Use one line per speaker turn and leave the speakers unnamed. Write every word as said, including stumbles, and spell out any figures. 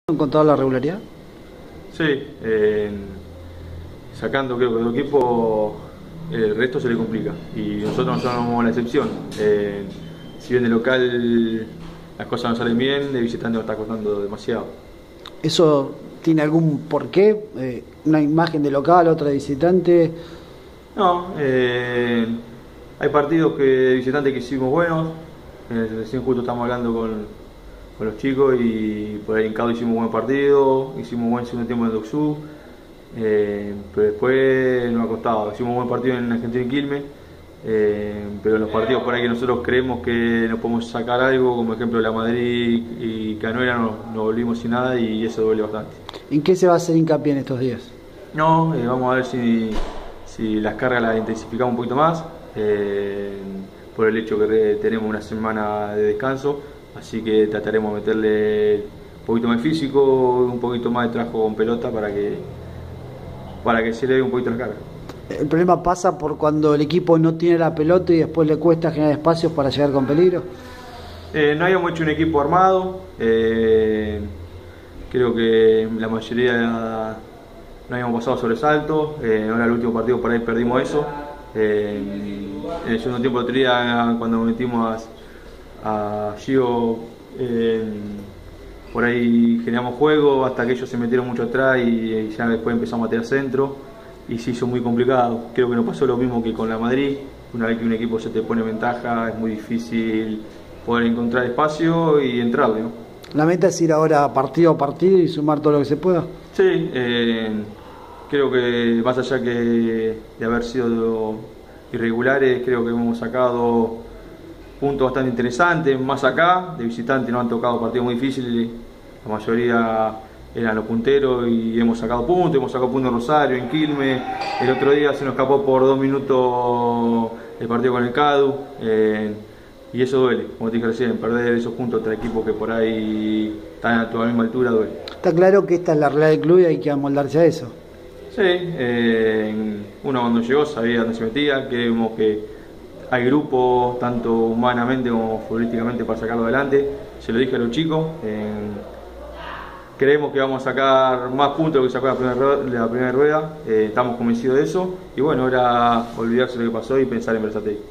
¿Encontrar la regularidad?
Sí, eh, sacando creo que el equipo, el resto se le complica y nosotros no somos la excepción. Eh, si bien de local las cosas no salen bien, de visitante nos está costando demasiado.
¿Eso tiene algún porqué? Eh, ¿Una imagen de local, otra de visitante?
No, eh, hay partidos que de visitante que hicimos buenos. Eh, recién justo estamos hablando con, con los chicos y por ahí en Cado hicimos un buen partido, hicimos buen segundo tiempo en Doxú, eh, pero después nos ha costado. Hicimos un buen partido en Argentina y Quilmes, eh, pero en los partidos por ahí que nosotros creemos que nos podemos sacar algo, como ejemplo la Madrid y Canuera, nos, nos volvimos sin nada y eso duele bastante.
¿En qué se va a hacer hincapié en estos días?
No, eh, vamos a ver si, si las cargas las intensificamos un poquito más. Eh, por el hecho que tenemos una semana de descanso, así que trataremos de meterle un poquito más físico, un poquito más de trabajo con pelota para que para que se le dé un poquito la carga.
¿El problema pasa por cuando el equipo no tiene la pelota y después le cuesta generar espacios para llegar con peligro?
Eh, no habíamos hecho un equipo armado, eh, creo que la mayoría no habíamos pasado sobresaltos, eh, ahora el último partido por ahí perdimos eso. Eh, en el segundo tiempo, otro día, cuando metimos a, a Gio, eh, por ahí generamos juego hasta que ellos se metieron mucho atrás y, y ya después empezamos a tirar centro y se hizo muy complicado. Creo que nos pasó lo mismo que con la Madrid. Una vez que un equipo se te pone ventaja es muy difícil poder encontrar espacio y entrarle, ¿no?
¿La meta es ir ahora partido a partido y sumar todo lo que se pueda?
Sí, eh, creo que más allá que de haber sido irregulares, creo que hemos sacado puntos bastante interesantes. Más acá, de visitante nos han tocado partidos muy difíciles, la mayoría eran los punteros y hemos sacado puntos, hemos sacado puntos en Rosario, en Quilmes. El otro día se nos escapó por dos minutos el partido con el Cadu, eh, y eso duele, como te dije recién, perder esos puntos contra equipos que por ahí están a tu misma altura duele.
Está claro que esta es la realidad del club y hay que amoldarse a eso.
Sí, eh, uno cuando llegó sabía dónde se metía, creemos que hay grupos, tanto humanamente como futbolísticamente, para sacarlo adelante. Se lo dije a los chicos, eh, creemos que vamos a sacar más puntos de lo que sacó la primera, la primera rueda, eh, estamos convencidos de eso, y bueno, ahora olvidarse de lo que pasó y pensar en Berazategui.